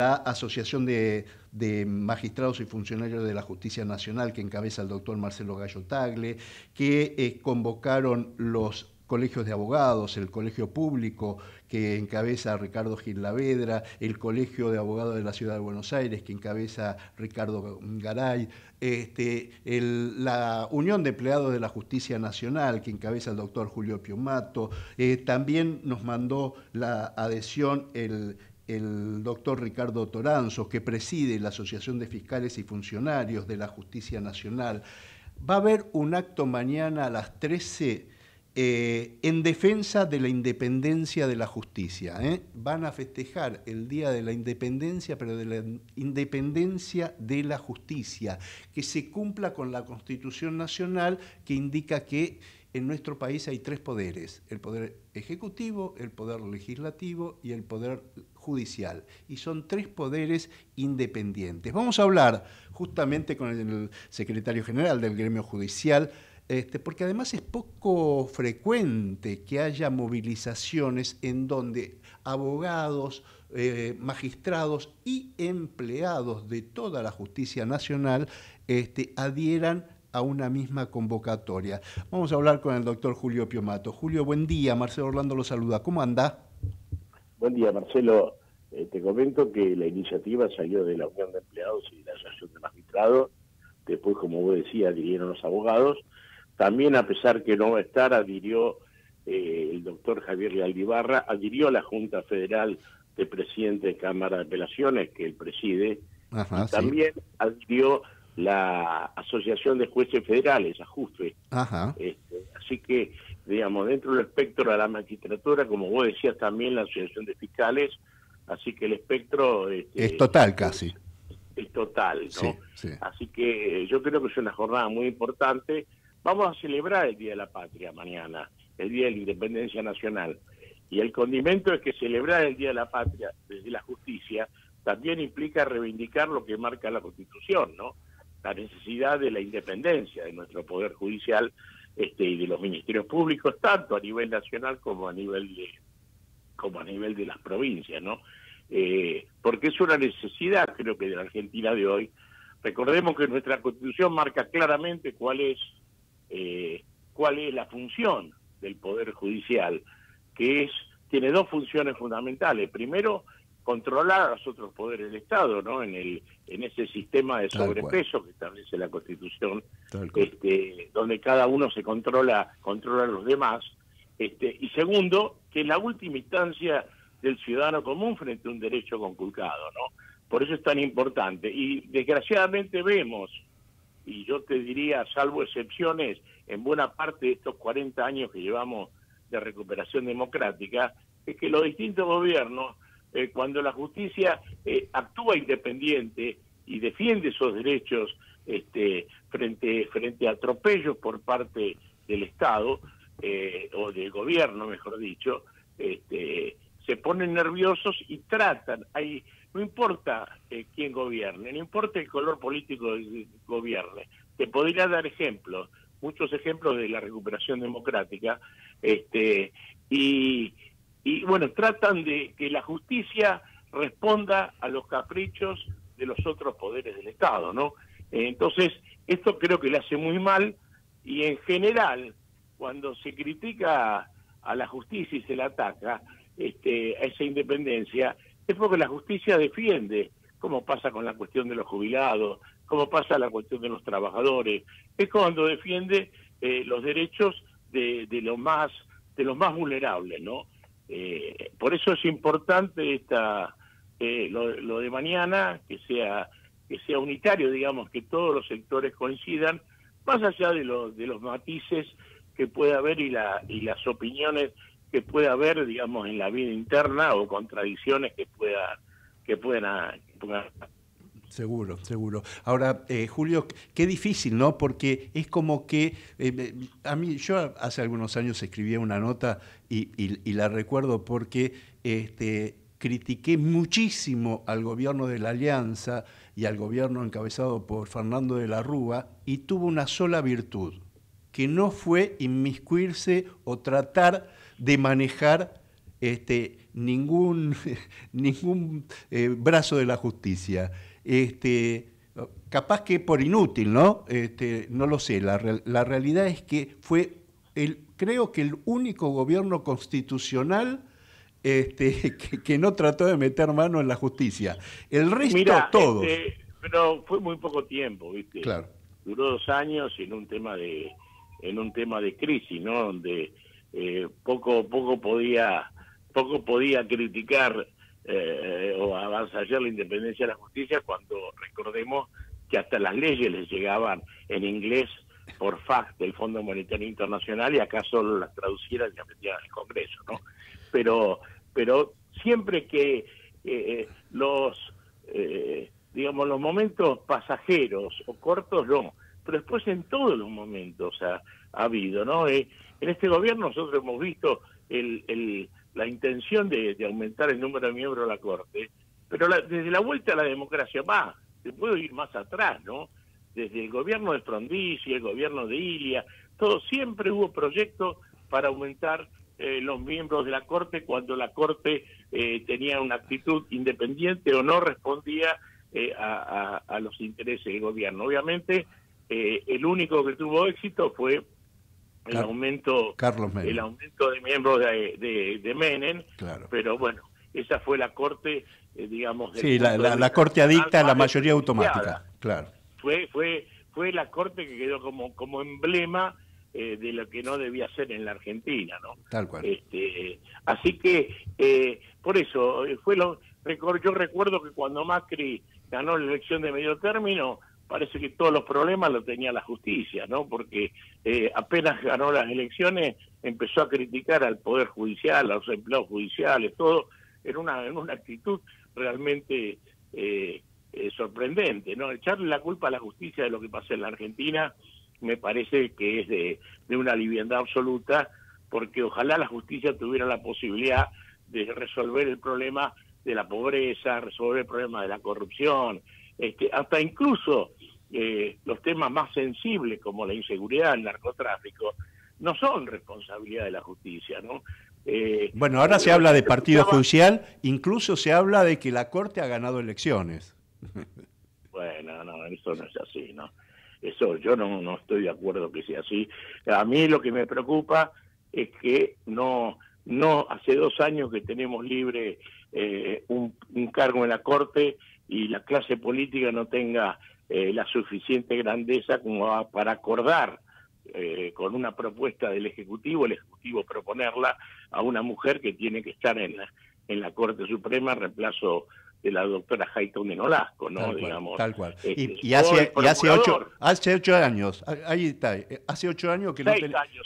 la Asociación de Magistrados y Funcionarios de la Justicia Nacional, que encabeza el doctor Marcelo Gallo Tagle, que convocaron los colegios de abogados, el colegio público que encabeza Ricardo Gil Lavedra, el colegio de abogados de la Ciudad de Buenos Aires que encabeza Ricardo Garay, la Unión de Empleados de la Justicia Nacional que encabeza el doctor Julio Piumato, también nos mandó la adhesión el doctor Ricardo Toranzo, que preside la Asociación de Fiscales y Funcionarios de la Justicia Nacional. Va a haber un acto mañana a las 13 en defensa de la independencia de la justicia. Van a festejar el Día de la Independencia, pero de la independencia de la justicia, que se cumpla con la Constitución Nacional, que indica que en nuestro país hay tres poderes: el poder ejecutivo, el poder legislativo y el poder judicial. Y son tres poderes independientes. Vamos a hablar justamente con el secretario general del gremio judicial, porque además es poco frecuente que haya movilizaciones en donde abogados, magistrados y empleados de toda la justicia nacional adhieran a una misma convocatoria. Vamos a hablar con el doctor Julio Piumato. Julio, buen día. Marcelo Orlando lo saluda. ¿Cómo anda? Buen día, Marcelo. Te comento que la iniciativa salió de la Unión de Empleados y de la Asociación de Magistrados. Después, como vos decías, adhirieron los abogados. También, a pesar que no va a estar, adhirió el doctor Javier Lealdibarra, adhirió la Junta Federal de Presidente de Cámara de Apelaciones, que él preside. Ajá, y también adhirió la Asociación de Jueces Federales, AJUFE. Ajá. Así que, digamos, dentro del espectro de la magistratura, como vos decías, también la Asociación de Fiscales, así que el espectro... es total casi. Es total, ¿no? Sí, sí. Así que yo creo que es una jornada muy importante. Vamos a celebrar el Día de la Patria mañana, el Día de la Independencia Nacional. Y el condimento es que celebrar el Día de la Patria desde la justicia también implica reivindicar lo que marca la Constitución, ¿no? La necesidad de la independencia de nuestro Poder Judicial y de los ministerios públicos, tanto a nivel nacional como a nivel de las provincias, ¿no? Porque es una necesidad, creo que, de la Argentina de hoy. Recordemos que nuestra Constitución marca claramente cuál es la función del Poder Judicial, que tiene dos funciones fundamentales. Primero, controlar a los otros poderes del Estado, ¿no? En ese sistema de sobrepeso que establece la Constitución, donde cada uno se controla a los demás. Y segundo, que es la última instancia del ciudadano común frente a un derecho conculcado, ¿no? Por eso es tan importante. Y desgraciadamente vemos, y yo te diría, salvo excepciones, en buena parte de estos 40 años que llevamos de recuperación democrática, es que los distintos gobiernos, cuando la justicia actúa independiente y defiende esos derechos frente a atropellos por parte del Estado, o del gobierno, mejor dicho, se ponen nerviosos y tratan, no importa quién gobierne, no importa el color político que gobierne. Te podría dar ejemplos, muchos ejemplos de la recuperación democrática, y bueno, tratan de que la justicia responda a los caprichos de los otros poderes del Estado, ¿no? Entonces, esto creo que le hace muy mal, y en general, cuando se critica a la justicia y se la ataca, a esa independencia, es porque la justicia defiende, como pasa con la cuestión de los jubilados, como pasa la cuestión de los trabajadores, es cuando defiende los derechos de los más vulnerables, ¿no? Por eso es importante lo de mañana, que sea unitario, digamos, que todos los sectores coincidan, más allá de los matices que pueda haber y las opiniones que pueda haber, digamos, en la vida interna, o contradicciones que puedan. Seguro, seguro. Ahora, Julio, qué difícil, ¿no? Porque es como que yo hace algunos años escribía una nota y la recuerdo porque critiqué muchísimo al gobierno de la Alianza y al gobierno encabezado por Fernando de la Rúa, y tuvo una sola virtud, que no fue inmiscuirse o tratar de manejar ningún, ningún brazo de la justicia. Capaz que por inútil, ¿no? No lo sé. La realidad es que fue, creo que el único gobierno constitucional que no trató de meter mano en la justicia. El resto, Mira, todos. pero fue muy poco tiempo, ¿viste? Claro. Duró 2 años en un tema de crisis, ¿no? Donde poco podía criticar o avanzar la independencia de la justicia, cuando recordemos que hasta las leyes les llegaban en inglés por fax del Fondo Monetario Internacional, y acá solo las traducieran y las metían al Congreso, ¿no? Pero siempre que digamos, los momentos pasajeros o cortos, no, pero después en todos los momentos ha habido, ¿no? En este gobierno nosotros hemos visto la intención de aumentar el número de miembros de la Corte, pero desde la vuelta a la democracia, se puede ir más atrás, ¿no? Desde el gobierno de Frondizi, el gobierno de Ilia, todo, siempre hubo proyectos para aumentar los miembros de la Corte cuando la Corte tenía una actitud independiente o no respondía a los intereses del gobierno. Obviamente, el único que tuvo éxito fue el aumento de miembros de Menem, claro. Pero bueno, esa fue la Corte, digamos... Sí, la Corte adicta a la mayoría automática, claro. Fue la Corte que quedó como emblema de lo que no debía ser en la Argentina, ¿no? Tal cual. Así que, por eso, yo recuerdo que cuando Macri ganó la elección de medio término, parece que todos los problemas los tenía la justicia, ¿no? Porque apenas ganó las elecciones, empezó a criticar al Poder Judicial, a los empleados judiciales, todo, en una actitud realmente sorprendente, ¿no? Echarle la culpa a la justicia de lo que pasa en la Argentina me parece que es de una liviandad absoluta, porque ojalá la justicia tuviera la posibilidad de resolver el problema de la pobreza, resolver el problema de la corrupción, hasta incluso los temas más sensibles como la inseguridad, el narcotráfico, no son responsabilidad de la justicia, ¿no? Bueno, ahora se habla de partido judicial, incluso se habla de que la Corte ha ganado elecciones. Bueno, no, eso no es así, ¿no? Eso yo no estoy de acuerdo que sea así. A mí lo que me preocupa es que no hace 2 años que tenemos libre un cargo en la Corte, y la clase política no tenga la suficiente grandeza como para acordar con una propuesta del Ejecutivo, el Ejecutivo proponerla a una mujer que tiene que estar en la Corte Suprema en reemplazo de la doctora Hayton Nolasco, ¿no? Tal cual, digamos. Tal cual. Y hace 8 años, ahí está, hace 8 años que 6 años,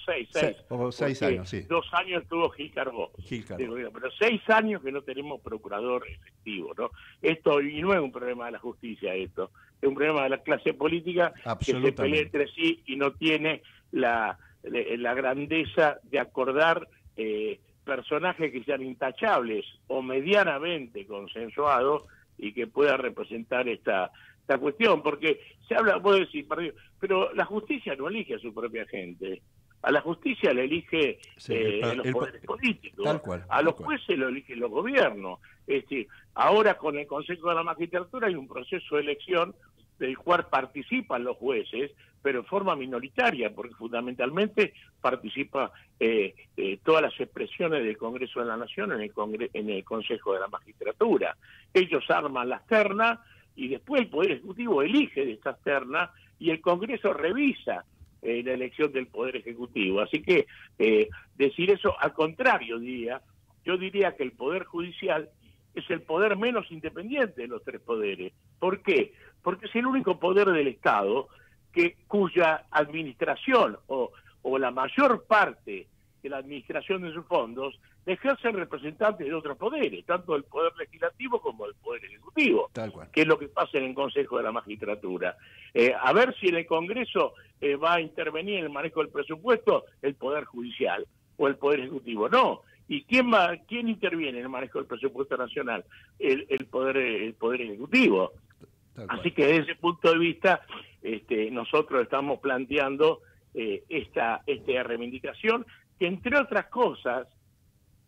6 años, sí. 2 años estuvo Gil Carbó. Pero 6 años que no tenemos procurador efectivo, ¿no? Esto, y no es un problema de la justicia esto, es un problema de la clase política que se pelea entre sí y no tiene la grandeza de acordar personajes que sean intachables o medianamente consensuados y que puedan representar esta cuestión, porque se habla, vos decís, pero la justicia no elige a su propia gente, a la justicia le elige los poderes políticos, tal cual, a los jueces lo eligen los gobiernos. Es decir, ahora con el Consejo de la Magistratura hay un proceso de elección del cual participan los jueces, pero en forma minoritaria, porque fundamentalmente participa todas las expresiones del Congreso de la Nación en el Consejo de la Magistratura. Ellos arman las ternas y después el Poder Ejecutivo elige de estas ternas y el Congreso revisa la elección del Poder Ejecutivo. Así que decir eso, al contrario, yo diría que el Poder Judicial es el poder menos independiente de los 3 poderes. ¿Por qué? Porque es el único poder del Estado cuya administración o la mayor parte de la administración de sus fondos ejercen representantes de otros poderes, tanto del Poder Legislativo como del Poder Ejecutivo, que es lo que pasa en el Consejo de la Magistratura. A ver si en el Congreso va a intervenir en el manejo del presupuesto el Poder Judicial o el Poder Ejecutivo. No. ¿Y quién interviene en el manejo del presupuesto nacional? El Poder Ejecutivo. Así que desde ese punto de vista nosotros estamos planteando esta reivindicación, que entre otras cosas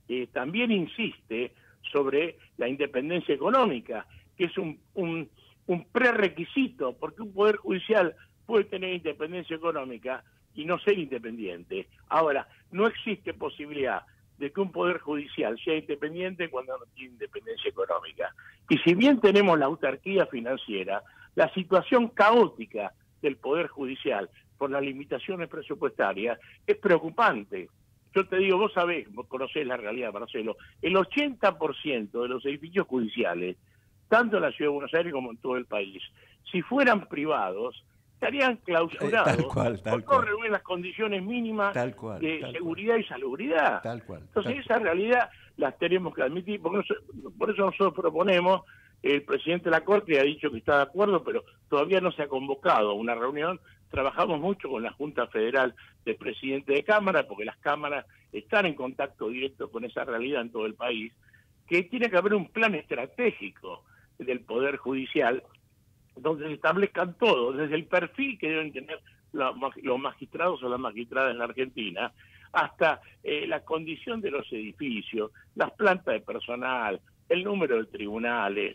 también insiste sobre la independencia económica, que es un prerequisito, porque un poder judicial puede tener independencia económica y no ser independiente. Ahora, no existe posibilidad de que un poder judicial sea independiente cuando no tiene independencia económica. Y si bien tenemos la autarquía financiera, la situación caótica del poder judicial por las limitaciones presupuestarias es preocupante. Yo te digo, vos sabés, vos conocés la realidad, Marcelo, el 80% de los edificios judiciales, tanto en la Ciudad de Buenos Aires como en todo el país, si fueran privados, estarían clausurados, tal por no reunir las condiciones mínimas de seguridad y salubridad. Entonces esa realidad las tenemos que admitir, por eso nosotros proponemos, el presidente de la Corte ha dicho que está de acuerdo, pero todavía no se ha convocado a una reunión. Trabajamos mucho con la Junta Federal de Presidente de Cámara, porque las cámaras están en contacto directo con esa realidad en todo el país, que tiene que haber un plan estratégico del Poder Judicial donde se establezcan todo, desde el perfil que deben tener los magistrados o las magistradas en la Argentina, hasta la condición de los edificios, las plantas de personal, el número de tribunales,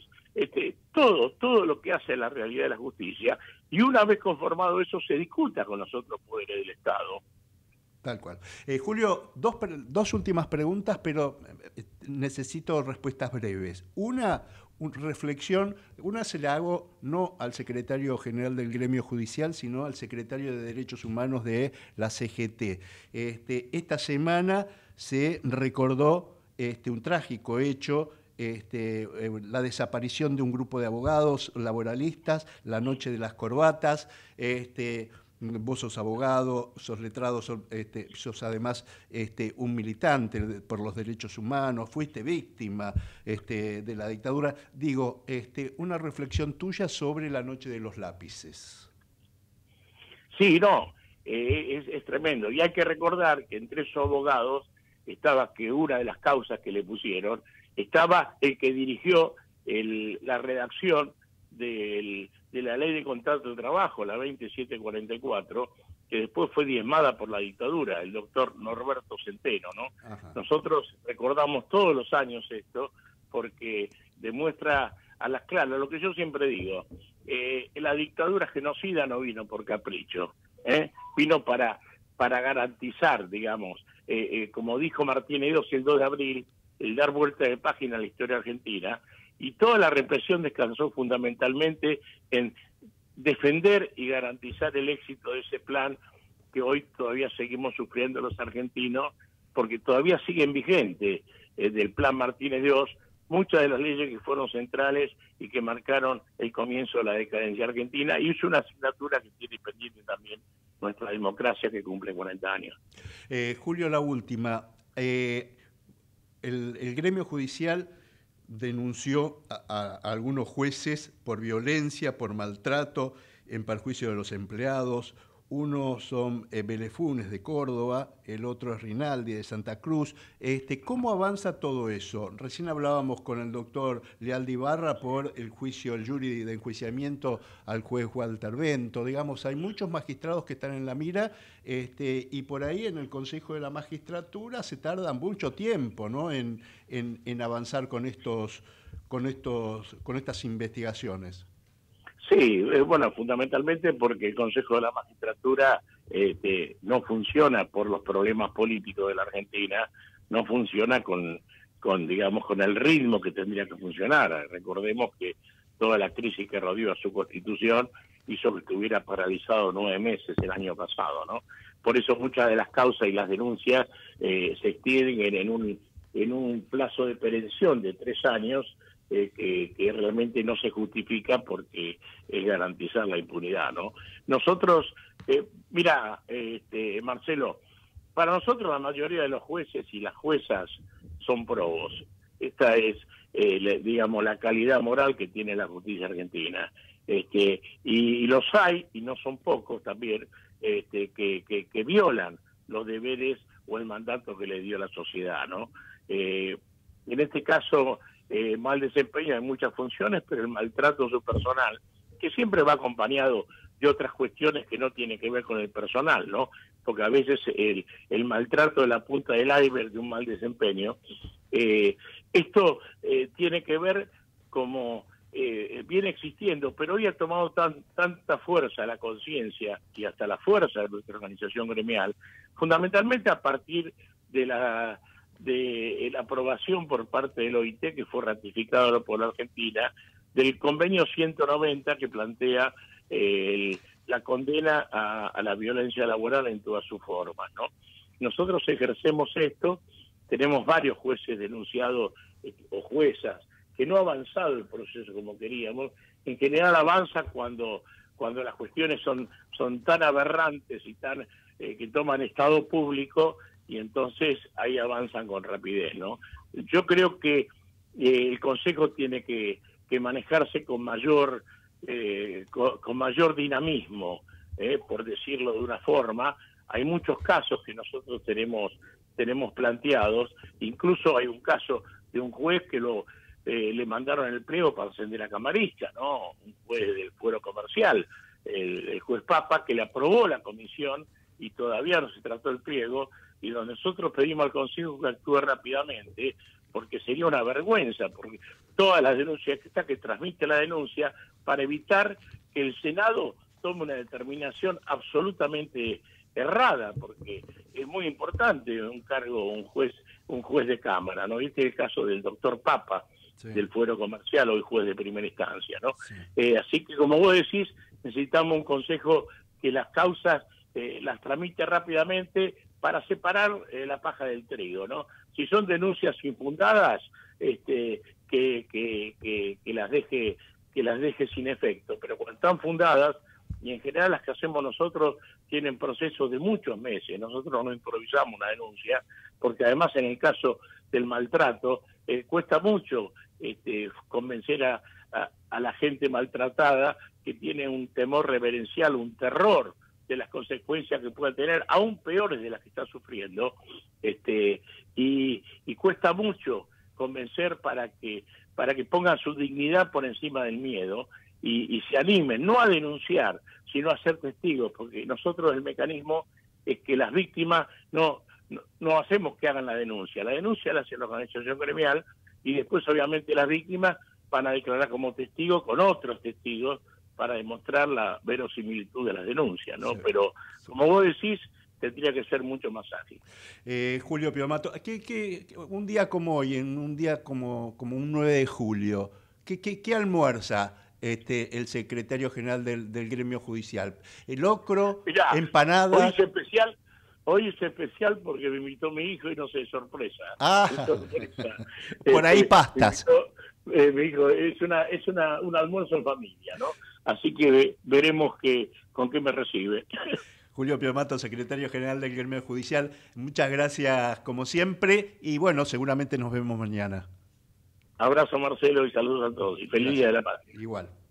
todo lo que hace la realidad de la justicia, y una vez conformado eso se discuta con los otros poderes del Estado. Tal cual. Julio, dos últimas preguntas, pero necesito respuestas breves. Una reflexión, una se la hago no al secretario general del gremio judicial, sino al secretario de Derechos Humanos de la CGT. Esta semana se recordó un trágico hecho, la desaparición de un grupo de abogados laboralistas, la noche de las corbatas. Vos sos abogado, sos letrado, sos además un militante por los derechos humanos, fuiste víctima de la dictadura. Digo, una reflexión tuya sobre la noche de los lápices. Sí, no, es tremendo. Y hay que recordar que entre esos abogados estaba que una de las causas que le pusieron, estaba el que dirigió la redacción de la ley de contrato de trabajo, la 2744, que después fue diezmada por la dictadura, el doctor Norberto Centeno, ¿no? Ajá. Nosotros recordamos todos los años esto, porque demuestra a las claras lo que yo siempre digo, la dictadura genocida no vino por capricho, vino para garantizar, digamos, como dijo Martínez Eros el 2 de abril, el dar vuelta de página a la historia argentina, y toda la represión descansó fundamentalmente en defender y garantizar el éxito de ese plan que hoy todavía seguimos sufriendo los argentinos, porque todavía siguen vigentes del plan Martínez de Oz muchas de las leyes que fueron centrales y que marcaron el comienzo de la decadencia argentina, y es una asignatura que tiene pendiente también nuestra democracia, que cumple 40 años. Julio, la última. El gremio judicial denunció a algunos jueces por violencia, por maltrato, en perjuicio de los empleados. Uno son Vélez Funes de Córdoba, el otro es Rinaldi de Santa Cruz. ¿Cómo avanza todo eso? Recién hablábamos con el doctor Lealdi Ibarra por el juicio, el jury de enjuiciamiento al juez Walter Bento. Digamos, hay muchos magistrados que están en la mira, y por ahí en el Consejo de la Magistratura se tarda mucho tiempo, ¿no?, en avanzar con estas investigaciones. Sí, bueno, fundamentalmente porque el Consejo de la Magistratura no funciona por los problemas políticos de la Argentina, no funciona con el ritmo que tendría que funcionar. Recordemos que toda la crisis que rodeó a su constitución hizo que estuviera paralizado 9 meses el año pasado, ¿no? Por eso muchas de las causas y las denuncias se extienden en un plazo de perención de 3 años, que realmente no se justifica porque es garantizar la impunidad, ¿no? Nosotros, Marcelo, para nosotros la mayoría de los jueces y las juezas son probos. Esta es, digamos, la calidad moral que tiene la justicia argentina. Y los hay, y no son pocos también, que violan los deberes o el mandato que le dio la sociedad, ¿no? En este caso, mal desempeño en muchas funciones, pero el maltrato a su personal, que siempre va acompañado de otras cuestiones que no tienen que ver con el personal, ¿no? Porque a veces el maltrato de la punta del iceberg de un mal desempeño, esto tiene que ver como viene existiendo, pero hoy ha tomado tanta fuerza la conciencia y hasta la fuerza de nuestra organización gremial, fundamentalmente a partir de la aprobación por parte del OIT, que fue ratificado por la Argentina, del convenio 190 que plantea la condena a la violencia laboral en todas sus formas, ¿no? Nosotros ejercemos esto, tenemos varios jueces denunciados o juezas que no ha avanzado el proceso como queríamos. En general avanza cuando las cuestiones son tan aberrantes y tan que toman estado público, y entonces ahí avanzan con rapidez, ¿no? Yo creo que el Consejo tiene que manejarse con mayor dinamismo, por decirlo de una forma. Hay muchos casos que nosotros tenemos planteados, incluso hay un caso de un juez que le mandaron el pliego para ascender a camarista, ¿no? Un juez del fuero comercial, el juez Papa, que le aprobó la comisión y todavía no se trató el pliego, y donde nosotros pedimos al Consejo que actúe rápidamente, porque sería una vergüenza, porque todas las denuncias que transmite la denuncia, para evitar que el Senado tome una determinación absolutamente errada, porque es muy importante un cargo, un juez de cámara, ¿no? Este es el caso del doctor Papa, sí, del fuero comercial, hoy juez de primera instancia, ¿no? Sí. Así que, como vos decís, necesitamos un Consejo que las causas las tramite rápidamente para separar la paja del trigo, ¿no? Si son denuncias infundadas, que las deje sin efecto, pero cuando están fundadas, y en general las que hacemos nosotros tienen procesos de muchos meses, nosotros no improvisamos una denuncia, porque además en el caso del maltrato cuesta mucho convencer a la gente maltratada, que tiene un temor reverencial, un terror de las consecuencias que pueda tener, aún peores de las que está sufriendo, y cuesta mucho convencer para que pongan su dignidad por encima del miedo y se animen, no a denunciar, sino a ser testigos, porque nosotros el mecanismo es que las víctimas no hacemos que hagan la denuncia la hace la organización gremial, y después obviamente las víctimas van a declarar como testigos con otros testigos para demostrar la verosimilitud de las denuncias, ¿no? Sí. Pero, como vos decís, tendría que ser mucho más ágil. Julio Piomato, un día como hoy, en un día como un 9 de julio, ¿qué almuerza el secretario general del gremio judicial? ¿Locro? Mirá, ¿empanadas? Hoy es especial porque me invitó mi hijo y no sé, sorpresa. Ah, es sorpresa. Por ahí pastas. Me dijo, es un almuerzo en familia, ¿no? Así que veremos con qué me recibe. Julio Piomato, secretario general del gremio judicial, muchas gracias como siempre, y bueno, seguramente nos vemos mañana. Abrazo, Marcelo, y saludos a todos, y feliz Día de la Patria. Igual.